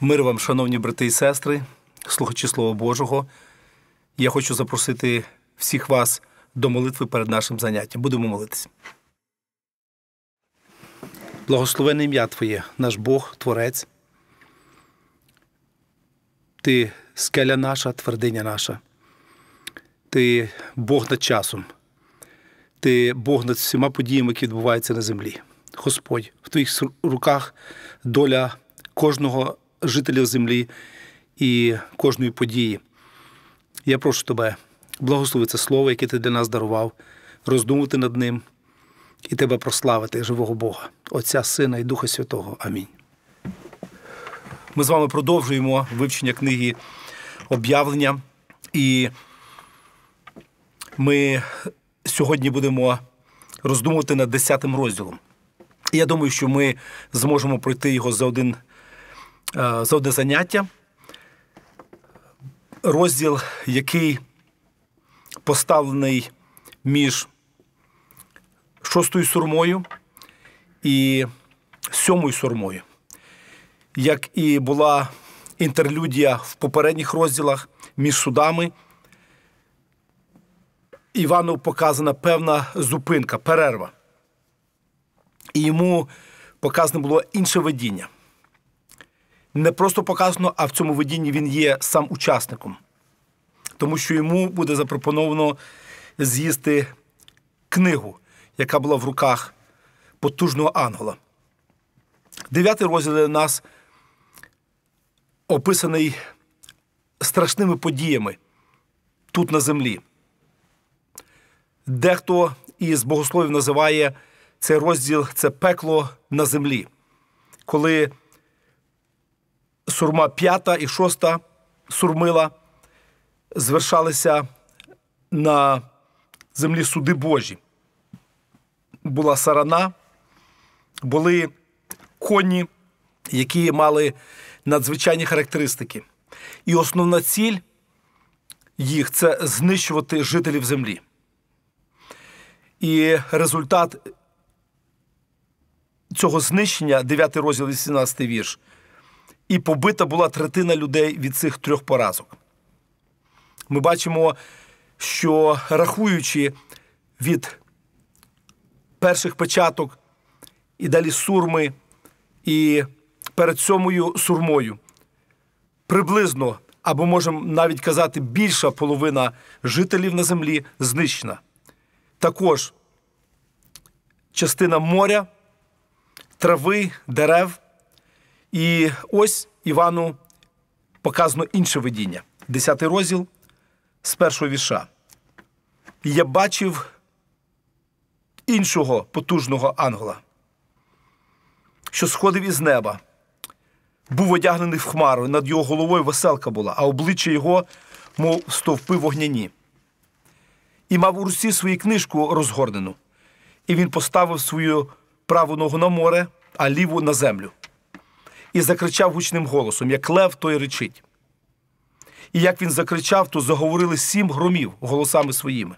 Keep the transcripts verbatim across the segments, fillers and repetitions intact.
Мир вам, шановні брати і сестри, слухачі Слова Божого. Я хочу запросити всіх вас до молитви перед нашим заняттям. Будемо молитися. Благословенне ім'я Твоє, наш Бог, Творець. Ти скеля наша, твердиня наша. Ти Бог над часом. Ти Бог над всіма подіями, які відбуваються на землі. Господь, в Твоїх руках доля кожного жителя землі і кожної події. Я прошу Тебе, благослови це слово, яке Ти для нас дарував, роздумувати над ним і Тебе прославити, живого Бога, Отця, Сина і Духа Святого. Амінь. Ми з вами продовжуємо вивчення книги «Об'явлення». І ми сьогодні будемо роздумувати над десятим розділом. Я думаю, що ми зможемо пройти його за один за одне заняття. Розділ, який поставлений між шостою сурмою і сьомою сурмою. Як і була інтерлюдія в попередніх розділах між судами, Івану показана певна зупинка, перерва. І йому показане було інше видіння. Не просто показано, а в цьому видінні він є сам учасником. Тому що йому буде запропоновано з'їсти книгу, яка була в руках потужного ангела. Дев'ятий розділ для нас описаний страшними подіями тут на землі. Дехто із богословів називає цей розділ – це пекло на землі, коли сурма п'ята і шоста сурмила звершалися на землі суди Божі. Була сарана, були коні, які мали надзвичайні характеристики. І основна ціль їх – це знищувати жителів землі. І результат цього знищення, дев'ятий розділ, вісімнадцятий вірш, і побита була третина людей від цих трьох поразок. Ми бачимо, що рахуючи від перших початок і далі сурми, і перед сьомою сурмою, приблизно, або можемо навіть казати, більша половина жителів на землі знищена. Також частина моря, трави, дерев. І ось Івану показано інше видіння. Десятий розділ з першого вірша. «Я бачив іншого потужного ангела, що сходив із неба. Був одягнений в хмару, над його головою веселка була, а обличчя його, мов стовпи вогняні. І мав у руці свою книжку розгорнену. І він поставив свою праву ногу на море, а ліву на землю. І закричав гучним голосом, як лев, той речить. І як він закричав, то заговорили сім громів голосами своїми.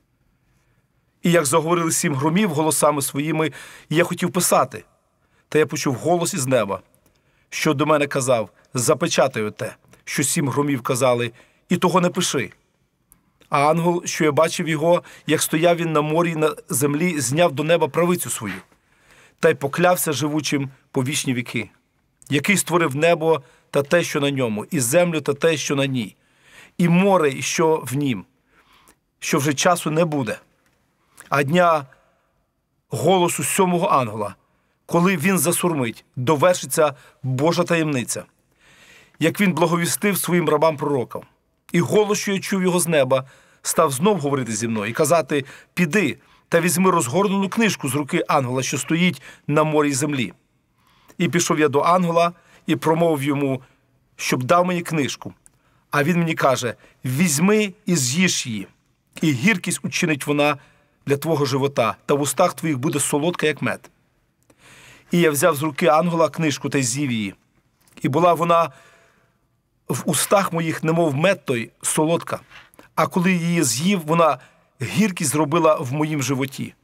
І як заговорили сім громів голосами своїми, я хотів писати. Та я почув голос із неба, що до мене казав, запечатай те, що сім громів казали, і того не пиши. А ангел, що я бачив його, як стояв він на морі і на землі, зняв до неба правицю свою, та й поклявся живучим по вічні віки, який створив небо та те, що на ньому, і землю та те, що на ній, і море, і що в нім, що вже часу не буде. А дня голосу сьомого ангела, коли він засурмить, довершиться Божа таємниця, як він благовістив своїм рабам-пророкам. І голос, що я чув його з неба, став знов говорити зі мною і казати, піди та візьми розгорнену книжку з руки ангела, що стоїть на морі й землі. І пішов я до ангела і промовив йому, щоб дав мені книжку. А він мені каже, візьми і з'їж її, і гіркість учинить вона для твого живота, та в устах твоїх буде солодка, як мед. І я взяв з руки ангела книжку та й з'їв її. І була вона в устах моїх, немов мед той, солодка. А коли її з'їв, вона гіркість зробила в моїм животі.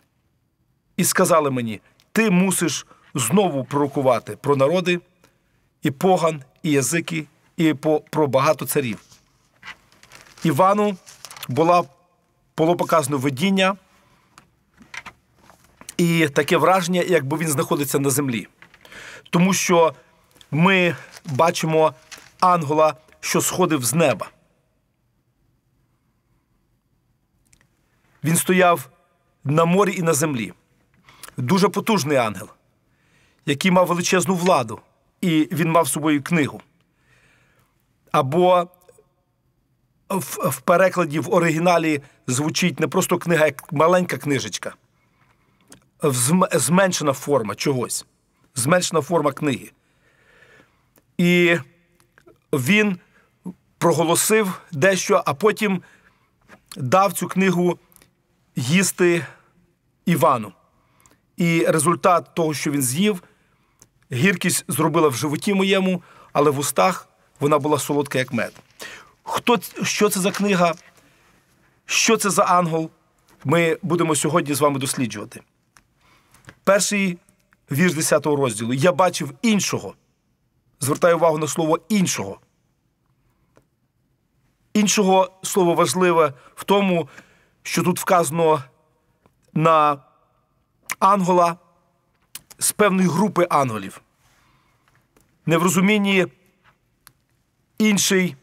І сказали мені, ти мусиш знову пророкувати про народи і поган, і язики, і по, про багато царів. Івану була, було показано видіння і таке враження, якби він знаходиться на землі. Тому що ми бачимо ангела, що сходив з неба. Він стояв на морі і на землі. Дуже потужний ангел, який мав величезну владу, і він мав з собою книгу. Або в, в перекладі, в оригіналі звучить не просто книга, як маленька книжечка, зменшена форма чогось, зменшена форма книги. І він проголосив дещо, а потім дав цю книгу їсти Івану. І результат того, що він з'їв, гіркість зробила в животі моєму, але в устах вона була солодка, як мед. Хто, що це за книга? Що це за ангел? Ми будемо сьогодні з вами досліджувати. Перший вірш десятого розділу. «Я бачив іншого». Звертаю увагу на слово «іншого». Іншого слово важливе в тому, що тут вказано на ангела з певної групи ангелів. Не в розумінні інший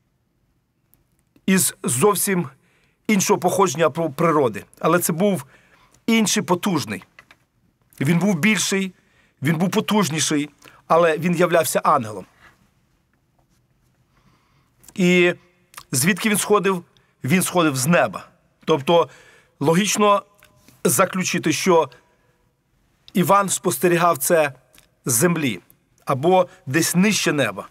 із зовсім іншого походження природи. Але це був інший потужний. Він був більший, він був потужніший, але він являвся ангелом. І звідки він сходив? Він сходив з неба. Тобто логічно заключити, що Іван спостерігав це з землі або десь нижче неба.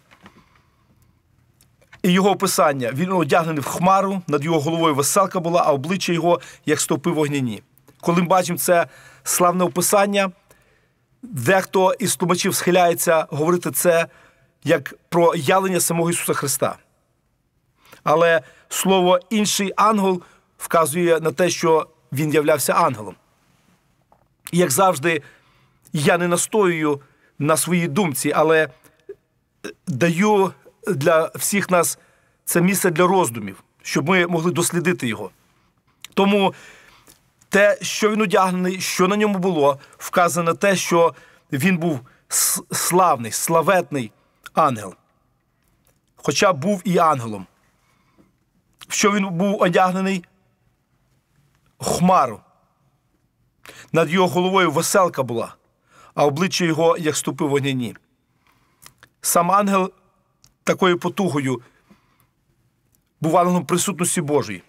І його описання: він одягнений в хмару, над його головою веселка була, а обличчя його, як стовпи вогняні. Коли ми бачимо це славне описання, дехто із тлумачів схиляється говорити це як про явлення самого Ісуса Христа. Але слово «інший ангел» вказує на те, що він являвся ангелом. І, як завжди, я не настоюю на своїй думці, але даю для всіх нас це місце для роздумів, щоб ми могли дослідити його. Тому те, що він одягнений, що на ньому було, вказано на те, що він був славний, славетний ангел. Хоча був і ангелом. Що він був одягнений? Хмару. Над його головою веселка була, а обличчя його, як стовпи вогняні. Сам ангел такою потугою був ангелом присутності Божої.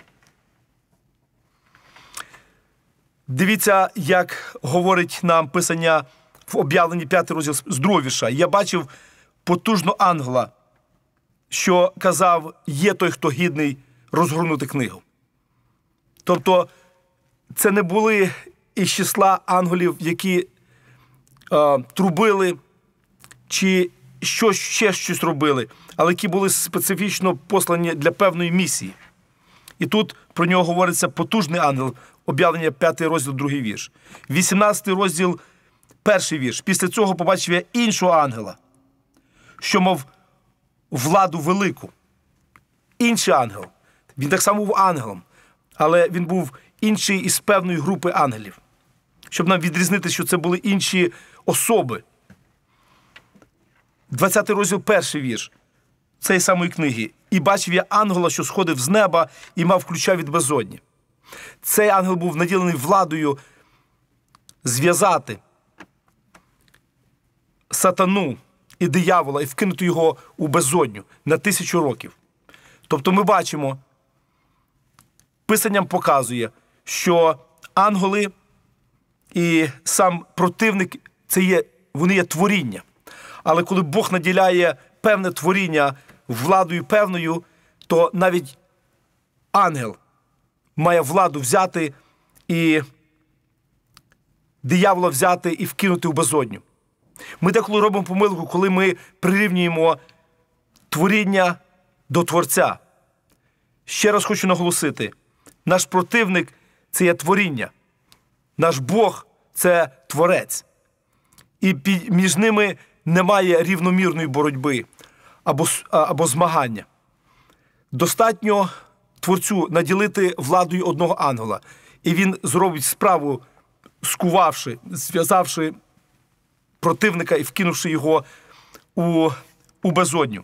Дивіться, як говорить нам Писання в об'явленні п'ятий розділ з другого вірша. «Я бачив потужного ангела, що казав, є той, хто гідний розгорнути книгу». Тобто це не були із числа ангелів, які е, трубили чи що, ще щось робили, але які були специфічно послані для певної місії. І тут про нього говориться потужний ангел, об'явлення п'ятий розділ, другий вірш. вісімнадцятий розділ, перший вірш. «Після цього побачив я іншого ангела, що мав владу велику». Інший ангел. Він так само був ангелом, але він був інший із певної групи ангелів. Щоб нам відрізнити, що це були інші особи. двадцятий розділ, перший вірш цієї самої книги. «І бачив я ангела, що сходив з неба і мав ключа від безодні». Цей ангел був наділений владою зв'язати сатану і диявола і вкинути його у безодню на тисячу років. Тобто ми бачимо, Писанням показує, що ангели і сам противник – це є, вони є творіння. Але коли Бог наділяє певне творіння владою певною, то навіть ангел має владу взяти і диявола взяти і вкинути в безодню. Ми деколи робимо помилку, коли ми прирівнюємо творіння до Творця. Ще раз хочу наголосити, наш противник – це є творіння, наш Бог – це Творець. І між ними немає рівномірної боротьби або, або змагання. Достатньо Творцю наділити владою одного ангела, і він зробить справу, скувавши, зв'язавши противника і вкинувши його у, у безодню.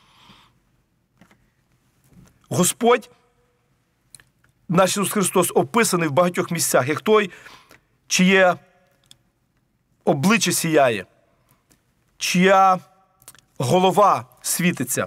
Господь, наш Ісус Христос, описаний в багатьох місцях, як той, чиє обличчя сіяє, чия голова світиться.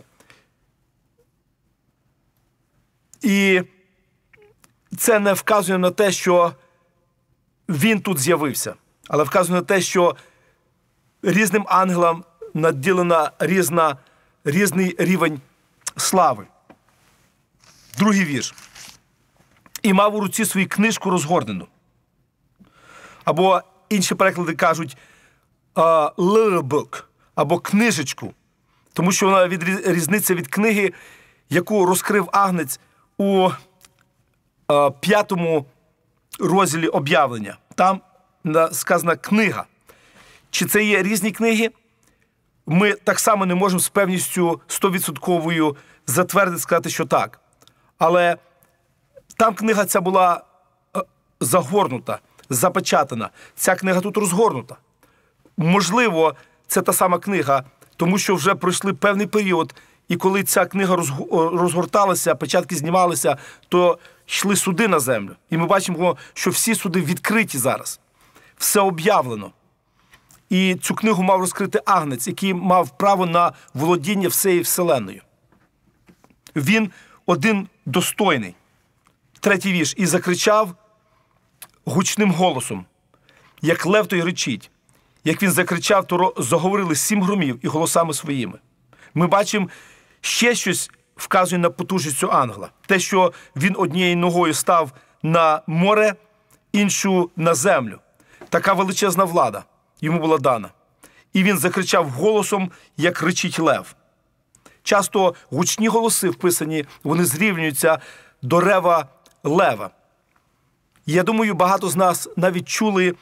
І це не вказує на те, що він тут з'явився, але вказує на те, що різним ангелам наділена різна, різний рівень слави. Другий вірш. І мав у руці свою книжку розгорнену. Або інші переклади кажуть uh, little book, або книжечку, тому що вона відрізниця від книги, яку розкрив Агнець у uh, п'ятому розділі об'явлення. Там сказана книга. Чи це є різні книги? Ми так само не можемо з певністю стовідсотковою затвердити, сказати, що так. Але там книга ця була загорнута, запечатана. Ця книга тут розгорнута. Можливо, це та сама книга, тому що вже пройшли певний період, і коли ця книга розгорталася, печатки знімалися, то йшли суди на землю. І ми бачимо, що всі суди відкриті зараз. Все об'явлено. І цю книгу мав розкрити Агнець, який мав право на володіння всією вселенною. Він один достойний. Третій вірш. І закричав гучним голосом, як лев той ричить. Як він закричав, то заговорили сім громів і голосами своїми. Ми бачимо, ще щось вказує на потужність цього ангела. Те, що він однією ногою став на море, іншу на землю. Така величезна влада йому була дана. І він закричав голосом, як ричить лев. Часто гучні голоси вписані, вони зрівнюються до рева лева. Я думаю, багато з нас навіть чули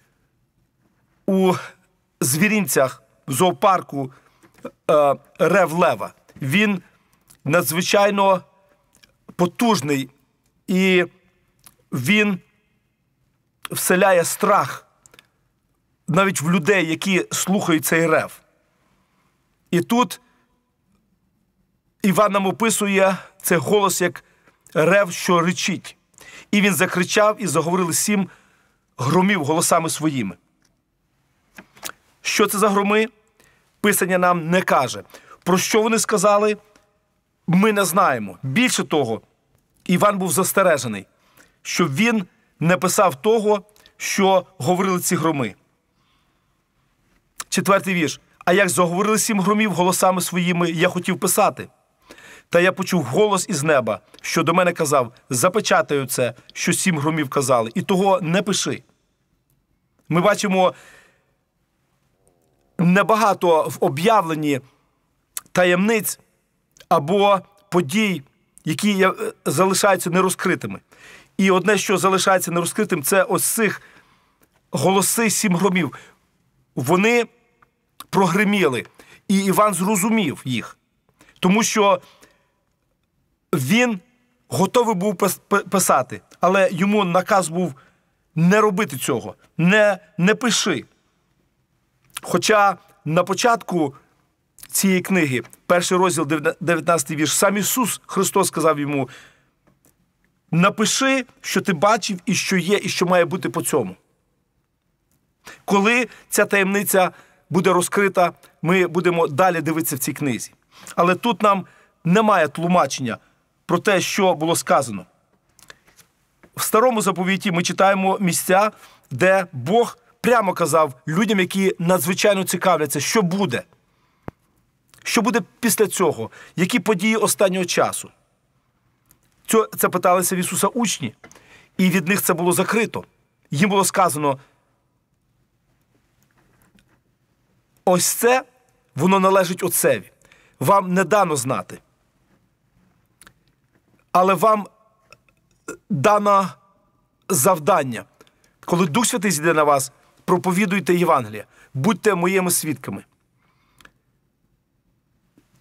у звіринцях, в зоопарку е, рев лева. Він надзвичайно потужний і він вселяє страх навіть в людей, які слухають цей рев. І тут Іван нам описує цей голос як рев, що ричить. І він закричав, і заговорили сім громів голосами своїми. Що це за громи? Писання нам не каже. Про що вони сказали, ми не знаємо. Більше того, Іван був застережений, щоб він не писав того, що говорили ці громи. Четвертий вірш. А як заговорили сім громів голосами своїми, я хотів писати. Та я почув голос із неба, що до мене казав, запечатаю це, що сім громів казали, і того не пиши. Ми бачимо небагато в об'явленні таємниць або подій, які залишаються нерозкритими. І одне, що залишається нерозкритим, це ось цих голоси сім громів. Вони прогриміли, і Іван зрозумів їх. Тому що він готовий був писати, але йому наказ був не робити цього, не, не пиши. Хоча на початку цієї книги, перший розділ, дев'ятнадцятий вірш, сам Ісус Христос сказав йому, напиши, що ти бачив і що є, і що має бути по цьому. Коли ця таємниця буде розкрита, ми будемо далі дивитися в цій книзі. Але тут нам немає тлумачення про те, що було сказано. В Старому заповіті ми читаємо місця, де Бог прямо казав людям, які надзвичайно цікавляться, що буде. Що буде після цього? Які події останнього часу? Це питалися в Ісуса учні, і від них це було закрито. Їм було сказано, ось це, воно належить Отцеві. Вам не дано знати. Але вам дано завдання. Коли Дух Святий зійде на вас, проповідуйте Євангеліє. Будьте моїми свідками.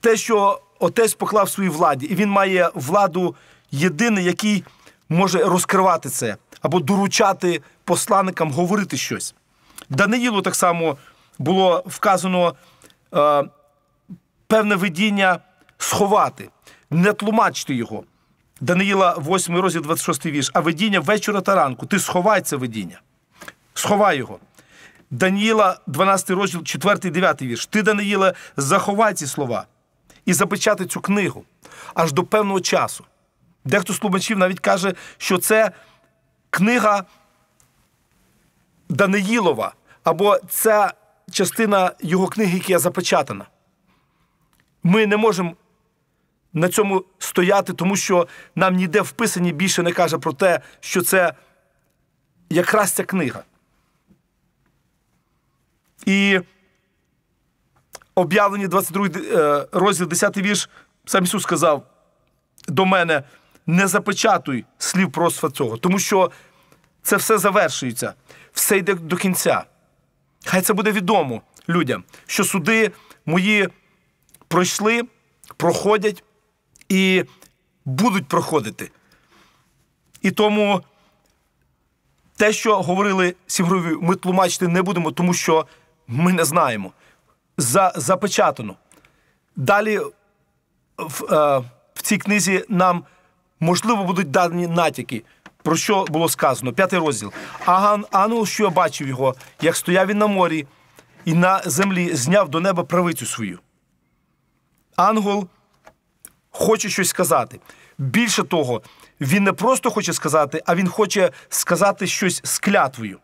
те, що Отець поклав своїй владі, і він має владу єдиний, який може розкривати це, або доручати посланникам говорити щось. Даниїлу так само було вказано е, певне видіння сховати, не тлумачити його. Даниїла восьмий розділ двадцять шостий вірш. А видіння вечора та ранку. Ти сховай це видіння. Сховай його. Даниїла дванадцятий розділ четвертий дев'ятий вірш. Ти, Даниїле, заховай ці слова і запечати цю книгу аж до певного часу. Дехто з тлумачів навіть каже, що це книга Даниїлова, або ця частина його книги, яка запечатана. Ми не можемо на цьому стояти, тому що нам ніде в Писанні більше не каже про те, що це якраз ця книга. І Об'явлення двадцять другий розділ десятий вірш, сам Ісус сказав до мене: не запечатуй слів пророцтва цього, тому що це все завершується, все йде до кінця. Хай це буде відомо людям, що суди мої пройшли, проходять і будуть проходити. І тому те, що говорили сім'єві, ми тлумачити не будемо, тому що ми не знаємо. За, запечатано. Далі в, е, в цій книзі нам, можливо, будуть дані натяки, про що було сказано. П'ятий розділ. А ангел, що я бачив його, як стояв він на морі і на землі, зняв до неба правицю свою. Ангел хоче щось сказати. Більше того, він не просто хоче сказати, а він хоче сказати щось з клятвою.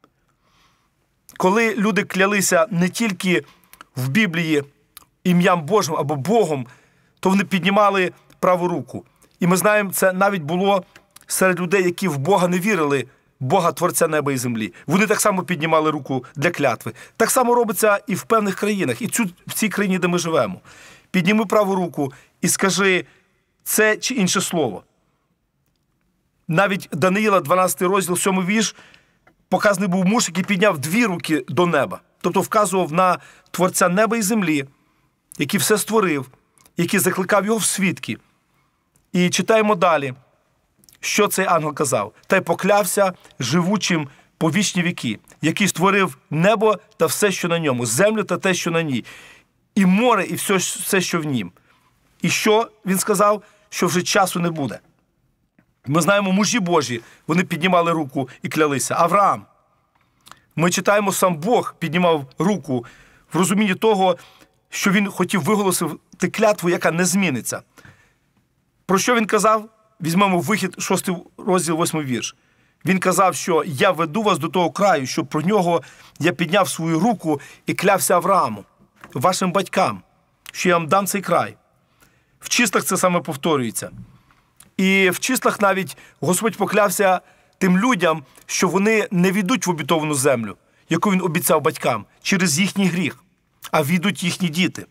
Коли люди клялися не тільки в Біблії ім'ям Божим або Богом, то вони піднімали праву руку. І ми знаємо, це навіть було серед людей, які в Бога не вірили, Бога Творця неба і землі. Вони так само піднімали руку для клятви. Так само робиться і в певних країнах, і цю, в цій країні, де ми живемо. Підніми праву руку і скажи це чи інше слово. Навіть Даниїла, дванадцятий розділ, сьомий вірш, показаний був муж, який підняв дві руки до неба. Тобто вказував на Творця неба і землі, який все створив, який закликав його в свідки. І читаємо далі, що цей ангел казав. Та й поклявся живучим по вічні віки, який створив небо та все, що на ньому, землю та те, що на ній, і море, і все, все що в нім. І що він сказав? Що вже часу не буде. Ми знаємо, мужі Божі, вони піднімали руку і клялися. Авраам. Ми читаємо, сам Бог піднімав руку в розумінні того, що він хотів виголосити клятву, яка не зміниться. Про що він казав? Візьмемо Вихід, шостий розділ, восьмий вірш. Він казав, що я веду вас до того краю, що про нього я підняв свою руку і клявся Аврааму, вашим батькам, що я вам дам цей край. В числах це саме повторюється. І в числах навіть Господь поклявся тим людям, що вони не війдуть в обітовану землю, яку він обіцяв батькам, через їхній гріх, а війдуть їхні діти.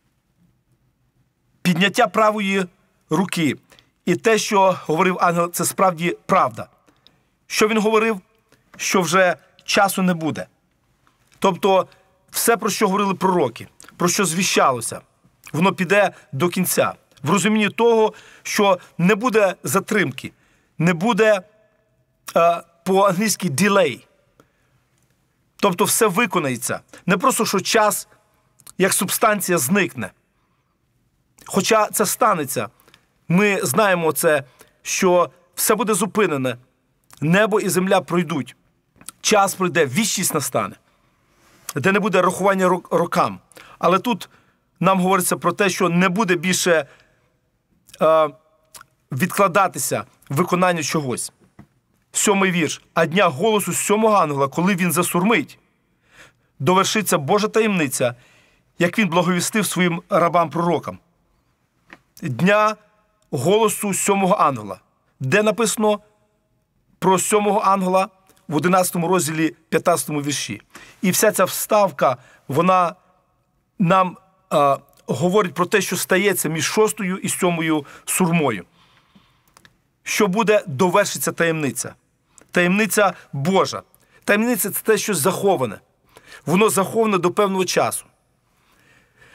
Підняття правої руки і те, що говорив ангел, це справді правда. Що він говорив? Що вже часу не буде. Тобто все, про що говорили пророки, про що звіщалося, воно піде до кінця. В розумінні того, що не буде затримки, не буде е, по-англійськи delay. Тобто все виконається. Не просто, що час, як субстанція, зникне. Хоча це станеться. Ми знаємо це, що все буде зупинене. Небо і земля пройдуть. Час пройде, вічність настане. Де не буде рахування рокам. Але тут нам говориться про те, що не буде більше е, відкладатися виконання чогось. Сьомий вірш. А дня голосу сьомого ангела, коли він засурмить, довершиться Божа таємниця, як він благовістив своїм рабам-пророкам. Дня голосу сьомого ангела. Де написано про сьомого ангела? В одинадцятому розділі, п'ятнадцятому вірші. І вся ця вставка, вона нам е, говорить про те, що стається між шостою і сьомою сурмою. Що буде, довершиться таємниця. Таємниця Божа. Таємниця – це те, що заховане. Воно заховане до певного часу.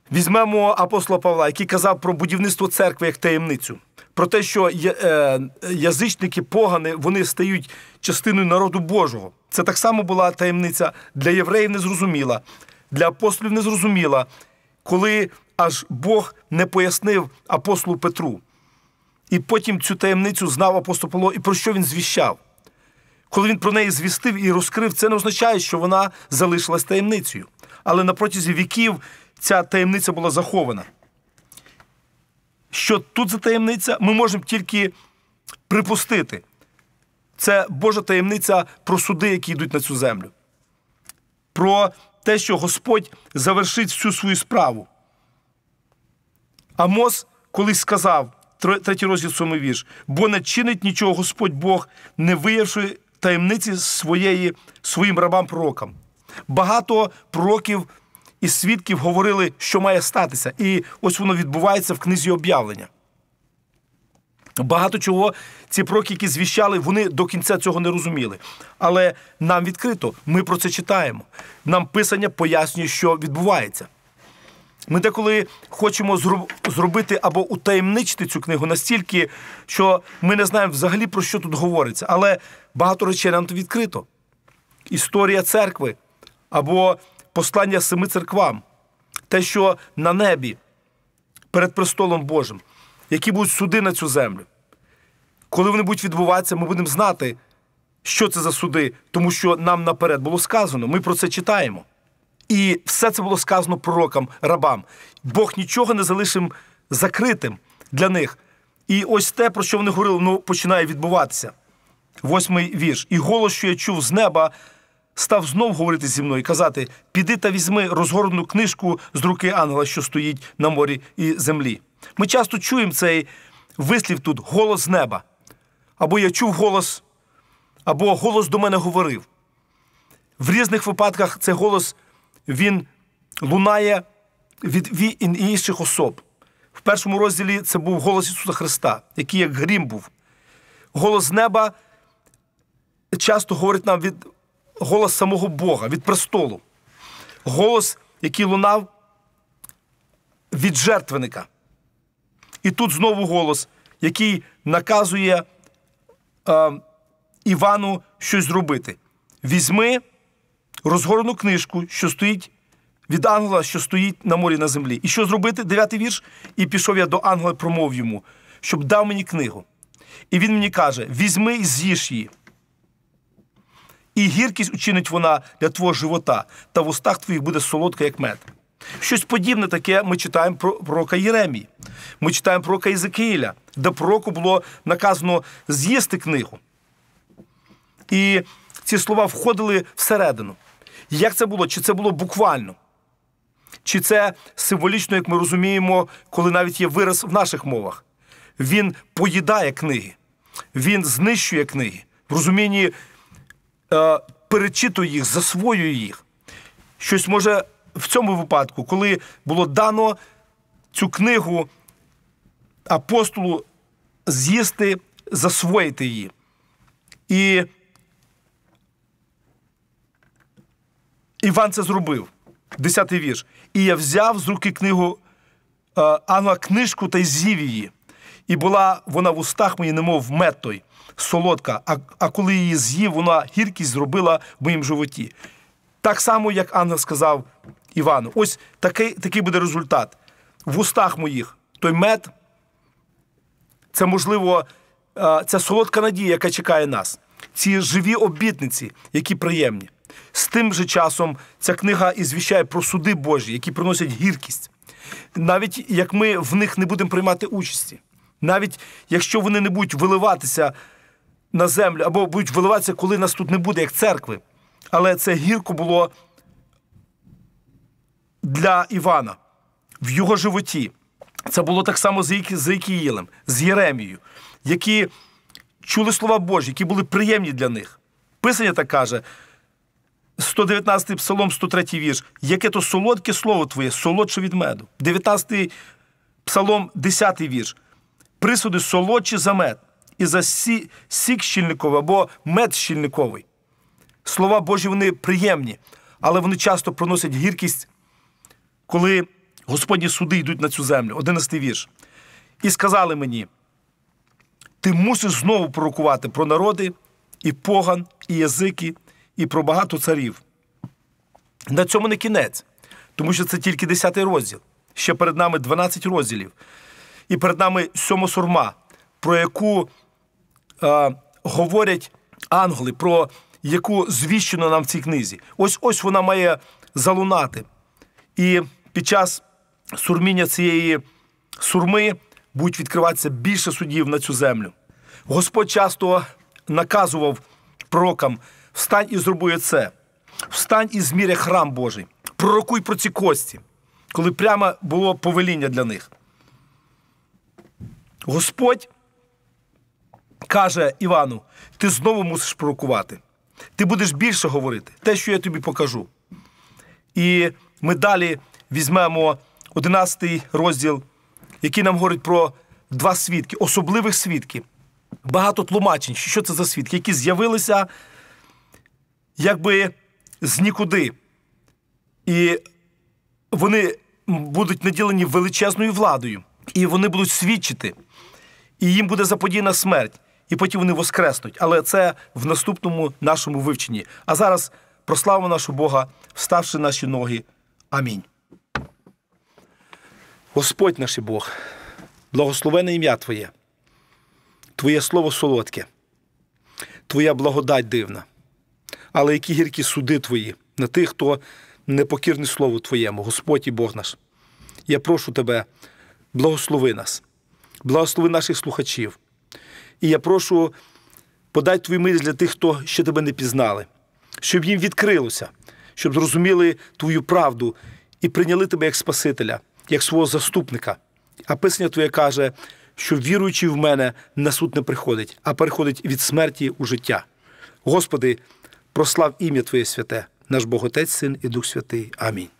Візьмемо апостола Павла, який казав про будівництво церкви як таємницю. Про те, що язичники, погани, вони стають частиною народу Божого. Це так само була таємниця для євреїв незрозуміла, для апостолів незрозуміла, коли аж Бог не пояснив апостолу Петру. І потім цю таємницю знав апостол Павло, і про що він звіщав. Коли він про неї звістив і розкрив, це не означає, що вона залишилась таємницею. Але на протязі віків ця таємниця була захована. Що тут за таємниця, ми можемо тільки припустити. Це Божа таємниця про суди, які йдуть на цю землю. Про те, що Господь завершить всю свою справу. Амос колись сказав, третій розділ, сьомий вірш, «Бо не чинить нічого Господь Бог, не виявивши таємниці своєї своїм рабам-пророкам». Багато пророків і свідків говорили, що має статися. І ось воно відбувається в книзі об'явлення. Багато чого ці пророки, які звіщали, вони до кінця цього не розуміли. Але нам відкрито, ми про це читаємо. Нам Писання пояснює, що відбувається. Ми деколи хочемо зробити або утаємничити цю книгу настільки, що ми не знаємо взагалі, про що тут говориться. Але багато речей нам тут відкрито. Історія церкви або послання семи церквам. Те, що на небі, перед престолом Божим, які будуть суди на цю землю. Коли вони будуть відбуватися, ми будемо знати, що це за суди, тому що нам наперед було сказано. Ми про це читаємо. І все це було сказано пророкам, рабам. Бог нічого не залишив закритим для них. І ось те, про що вони говорили, ну, починає відбуватися. Восьмий вірш. «І голос, що я чув з неба, став знов говорити зі мною і казати, піди та візьми розгорнуту книжку з руки ангела, що стоїть на морі і землі». Ми часто чуємо цей вислів тут «голос з неба». Або я чув голос, або голос до мене говорив. В різних випадках цей голос, він лунає від інших особ. В першому розділі це був голос Ісуса Христа, який як грім був. Голос з неба часто говорить нам від голос самого Бога, від престолу. Голос, який лунав від жертвенника. І тут знову голос, який наказує е, Івану щось зробити. Візьми розгорнуту книжку, що стоїть від ангела, що стоїть на морі на землі. І що зробити? Дев'ятий вірш. «І пішов я до ангела і промовив йому, щоб дав мені книгу. І він мені каже, візьми і з'їж її. І гіркість учинить вона для твого живота, та в устах твоїх буде солодка, як мед». Щось подібне таке ми читаємо про пророка Єремії. Ми читаємо про пророка Єзекіїля, де пророку було наказано з'їсти книгу. І ці слова входили всередину. Як це було? Чи це було буквально? Чи це символічно, як ми розуміємо, коли навіть є вираз в наших мовах? Він поїдає книги. Він знищує книги. В розумінні е, перечитує їх, засвоює їх. Щось може в цьому випадку, коли було дано цю книгу апостолу з'їсти, засвоїти її. І Іван це зробив. Десятий вірш. «І я взяв з руки книгу е, ангела книжку та й з'їв її. І була вона в устах моїй, немов мед той, солодка, а, а коли її з'їв, вона гіркість зробила в моїм животі». Так само, як ангел сказав Івану. Ось такий, такий буде результат. В устах моїх той мед, це, можливо, ця солодка надія, яка чекає нас. Ці живі обітниці, які приємні. З тим же часом ця книга і звіщає про суди Божі, які приносять гіркість. Навіть як ми в них не будемо приймати участі. Навіть якщо вони не будуть виливатися на землю, або будуть виливатися, коли нас тут не буде, як церкви. Але це гірко було для Івана в його животі. Це було так само з Єзекіїлем, з Єремією, які чули слова Божі, які були приємні для них. Писання так каже, сто дев'ятнадцятий псалом, сто третій вірш. «Яке то солодке слово твоє, солодше від меду». дев'ятнадцятий псалом, десятий вірш. «Присуди солодші за мед, і за сі, сік щільниковий або мед щільниковий». Слова Божі, вони приємні, але вони часто приносять гіркість, коли Господні суди йдуть на цю землю. Одинадцятий вірш. І сказали мені, ти мусиш знову пророкувати про народи, і поган, і язики, і про багато царів. На цьому не кінець, тому що це тільки десятий розділ. Ще перед нами дванадцять розділів. І перед нами сьома сурма, про яку е, говорять ангели, про яку звіщено нам в цій книзі. Ось-ось вона має залунати. І під час сурміння цієї сурми будуть відкриватися більше судів на цю землю. Господь часто наказував пророкам, встань і зроби це. Встань і зміряй храм Божий. Пророкуй про ці кості, коли прямо було повеління для них. Господь каже Івану, ти знову мусиш пророкувати. Ти будеш більше говорити, те, що я тобі покажу. І ми далі візьмемо одинадцятий розділ, який нам говорить про два свідки, особливих свідків. Багато тлумачень, що це за свідки, які з'явилися якби з нікуди. І вони будуть наділені величезною владою. І вони будуть свідчити. І їм буде заподіяна смерть. І потім вони воскреснуть. Але це в наступному нашому вивченні. А зараз прославимо нашого Бога, вставши наші ноги. Амінь. Господь наш Бог, благословене ім'я Твоє. Твоє слово солодке. Твоя благодать дивна. Але які гіркі суди Твої на тих, хто непокірний Слову Твоєму, Господь і Бог наш. Я прошу Тебе, благослови нас, благослови наших слухачів. І я прошу, подай Твою милість для тих, хто ще Тебе не пізнали, щоб їм відкрилося, щоб зрозуміли Твою правду і прийняли Тебе як Спасителя, як свого заступника. А Писання Твоє каже, що віруючий в мене на суд не приходить, а переходить від смерті у життя. Господи, прослав ім'я Твоє святе, наш Бог Отець, Син і Дух Святий. Амінь.